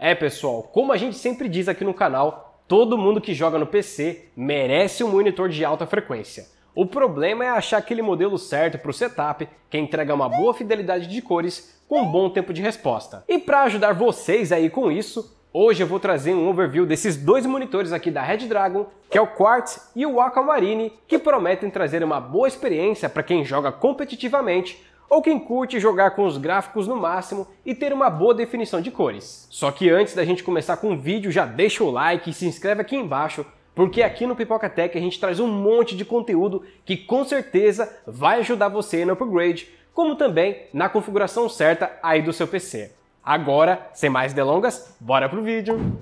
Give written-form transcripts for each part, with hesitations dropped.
É pessoal, como a gente sempre diz aqui no canal, todo mundo que joga no PC merece um monitor de alta frequência. O problema é achar aquele modelo certo para o setup, que entrega uma boa fidelidade de cores com um bom tempo de resposta. E para ajudar vocês aí com isso, hoje eu vou trazer um overview desses dois monitores aqui da Redragon, que é o Quartz e o Aquamarine, que prometem trazer uma boa experiência para quem joga competitivamente ou quem curte jogar com os gráficos no máximo e ter uma boa definição de cores. Só que antes da gente começar com o vídeo, já deixa o like e se inscreve aqui embaixo, porque aqui no Pipoca Tech a gente traz um monte de conteúdo que com certeza vai ajudar você no upgrade, como também na configuração certa aí do seu PC. Agora, sem mais delongas, bora pro vídeo!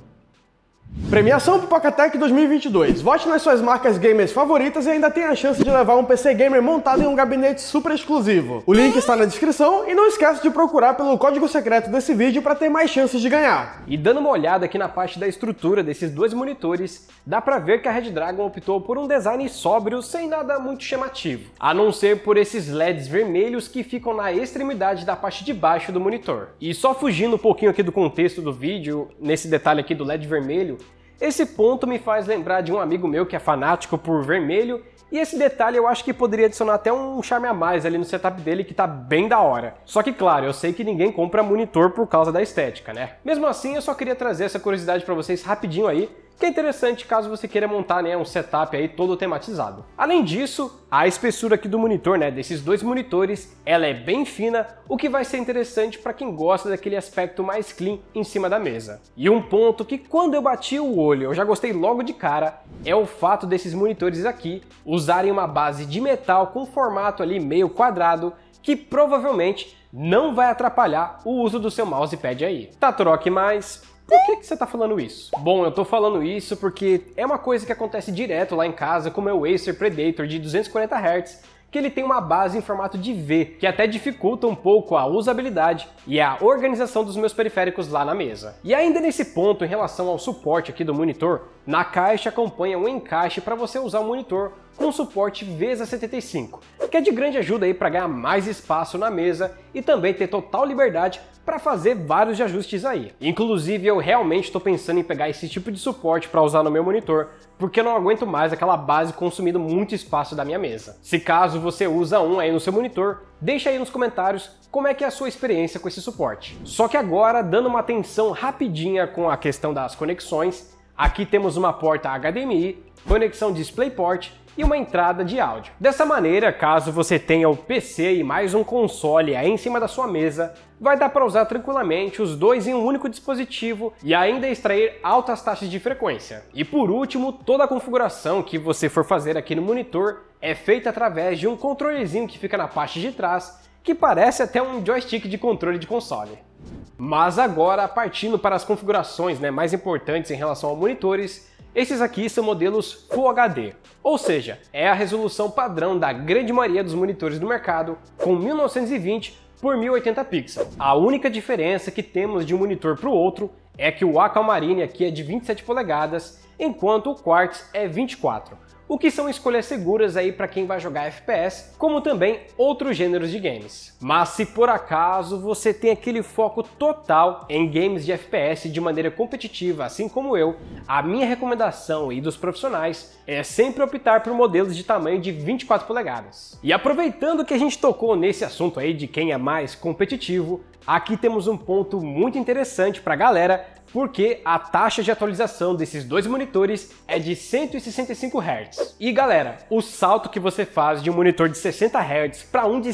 Premiação Pipoca Tech 2022. Vote nas suas marcas gamers favoritas e ainda tem a chance de levar um PC gamer montado em um gabinete super exclusivo. O link está na descrição e não esquece de procurar pelo código secreto desse vídeo para ter mais chances de ganhar. E dando uma olhada aqui na parte da estrutura desses dois monitores, dá pra ver que a Redragon optou por um design sóbrio sem nada muito chamativo, a não ser por esses LEDs vermelhos que ficam na extremidade da parte de baixo do monitor. E só fugindo um pouquinho aqui do contexto do vídeo, nesse detalhe aqui do LED vermelho, esse ponto me faz lembrar de um amigo meu que é fanático por vermelho, e esse detalhe eu acho que poderia adicionar até um charme a mais ali no setup dele que tá bem da hora. Só que claro, eu sei que ninguém compra monitor por causa da estética, né? Mesmo assim, eu só queria trazer essa curiosidade pra vocês rapidinho aí, que é interessante caso você queira montar, né, um setup aí todo tematizado. Além disso, a espessura aqui do monitor, né, desses dois monitores, ela é bem fina, o que vai ser interessante para quem gosta daquele aspecto mais clean em cima da mesa. E um ponto que quando eu bati o olho eu já gostei logo de cara, é o fato desses monitores aqui usarem uma base de metal com formato ali meio quadrado, que provavelmente não vai atrapalhar o uso do seu mousepad aí. Tá, troque, mas por que você tá falando isso? Bom, eu tô falando isso porque é uma coisa que acontece direto lá em casa com o meu Acer Predator de 240 Hz, que ele tem uma base em formato de V, que até dificulta um pouco a usabilidade e a organização dos meus periféricos lá na mesa. E ainda nesse ponto, em relação ao suporte aqui do monitor, na caixa acompanha um encaixe para você usar o monitor com suporte VESA75, que é de grande ajuda aí para ganhar mais espaço na mesa e também ter total liberdade para fazer vários ajustes aí. Inclusive eu realmente estou pensando em pegar esse tipo de suporte para usar no meu monitor, porque eu não aguento mais aquela base consumindo muito espaço da minha mesa. Se caso você usa um aí no seu monitor, deixa aí nos comentários como é que é a sua experiência com esse suporte. Só que agora, dando uma atenção rapidinha com a questão das conexões, aqui temos uma porta HDMI, conexão DisplayPort e uma entrada de áudio. Dessa maneira, caso você tenha o PC e mais um console aí em cima da sua mesa, vai dar para usar tranquilamente os dois em um único dispositivo e ainda extrair altas taxas de frequência. E por último, toda a configuração que você for fazer aqui no monitor é feita através de um controlezinho que fica na parte de trás, que parece até um joystick de controle de console. Mas agora, partindo para as configurações, né, mais importantes em relação a monitores, esses aqui são modelos Full HD, ou seja, é a resolução padrão da grande maioria dos monitores do mercado, com 1920 por 1080 pixels. A única diferença que temos de um monitor para o outro é que o Aquamarine aqui é de 27 polegadas, enquanto o Quartz é 24. O que são escolhas seguras aí para quem vai jogar FPS, como também outros gêneros de games. Mas se por acaso você tem aquele foco total em games de FPS de maneira competitiva, assim como eu, a minha recomendação e dos profissionais é sempre optar por modelos de tamanho de 24 polegadas. E aproveitando que a gente tocou nesse assunto aí de quem é mais competitivo, aqui temos um ponto muito interessante para a galera, porque a taxa de atualização desses dois monitores é de 165 Hz. E galera, o salto que você faz de um monitor de 60 Hz para um de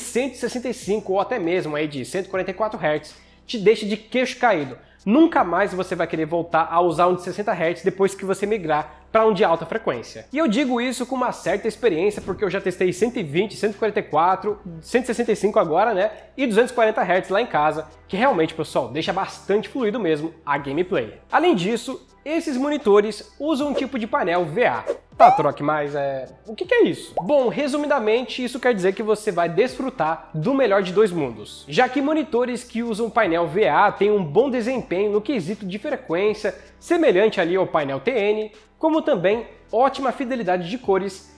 165 ou até mesmo aí de 144 Hz te deixa de queixo caído. Nunca mais você vai querer voltar a usar um de 60 Hz depois que você migrar para um de alta frequência. E eu digo isso com uma certa experiência porque eu já testei 120, 144, 165 agora, né? E 240 Hz lá em casa, que realmente, pessoal, deixa bastante fluido mesmo a gameplay. Além disso, esses monitores usam um tipo de painel VA. Tá, troque, mas o que é isso? Bom, resumidamente, isso quer dizer que você vai desfrutar do melhor de dois mundos, já que monitores que usam painel VA têm um bom desempenho no quesito de frequência, semelhante ali ao painel TN, como também ótima fidelidade de cores,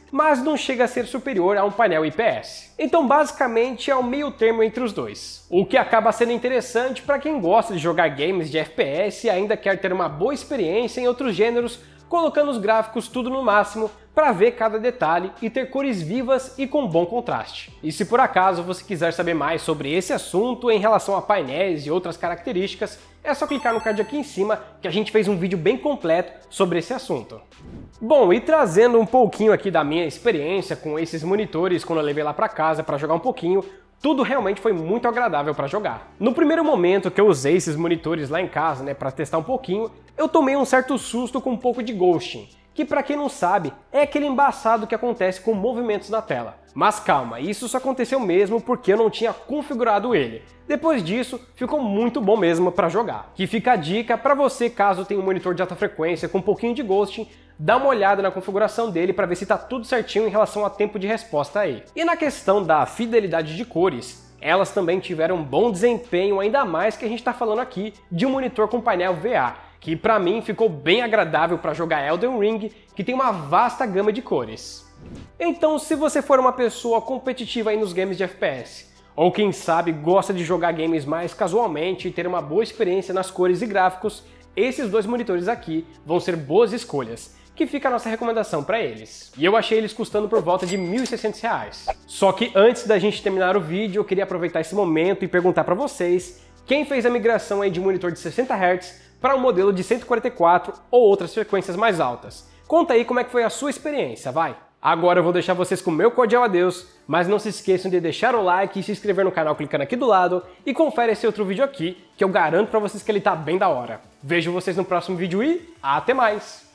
mas não chega a ser superior a um painel IPS. Então basicamente é o meio termo entre os dois, o que acaba sendo interessante para quem gosta de jogar games de FPS e ainda quer ter uma boa experiência em outros gêneros, colocando os gráficos tudo no máximo para ver cada detalhe e ter cores vivas e com bom contraste. E se por acaso você quiser saber mais sobre esse assunto em relação a painéis e outras características, é só clicar no card aqui em cima que a gente fez um vídeo bem completo sobre esse assunto. Bom, e trazendo um pouquinho aqui da minha experiência com esses monitores quando eu levei lá para casa para jogar um pouquinho, tudo realmente foi muito agradável para jogar. No primeiro momento que eu usei esses monitores lá em casa, para testar um pouquinho, eu tomei um certo susto com um pouco de ghosting, que para quem não sabe, é aquele embaçado que acontece com movimentos na tela. Mas calma, isso só aconteceu mesmo porque eu não tinha configurado ele. Depois disso, ficou muito bom mesmo para jogar. Que fica a dica para você caso tenha um monitor de alta frequência com um pouquinho de ghosting, dá uma olhada na configuração dele para ver se está tudo certinho em relação a tempo de resposta aí. E na questão da fidelidade de cores, elas também tiveram um bom desempenho, ainda mais que a gente está falando aqui de um monitor com painel VA, que para mim ficou bem agradável para jogar Elden Ring, que tem uma vasta gama de cores. Então, se você for uma pessoa competitiva aí nos games de FPS, ou quem sabe gosta de jogar games mais casualmente e ter uma boa experiência nas cores e gráficos, esses dois monitores aqui vão ser boas escolhas, que fica a nossa recomendação para eles. E eu achei eles custando por volta de R$ 1.600. Só que antes da gente terminar o vídeo, eu queria aproveitar esse momento e perguntar para vocês quem fez a migração aí de monitor de 60 Hz para um modelo de 144 ou outras frequências mais altas. Conta aí como é que foi a sua experiência, vai! Agora eu vou deixar vocês com o meu cordial adeus, mas não se esqueçam de deixar o like e se inscrever no canal clicando aqui do lado e confere esse outro vídeo aqui, que eu garanto para vocês que ele tá bem da hora. Vejo vocês no próximo vídeo e até mais!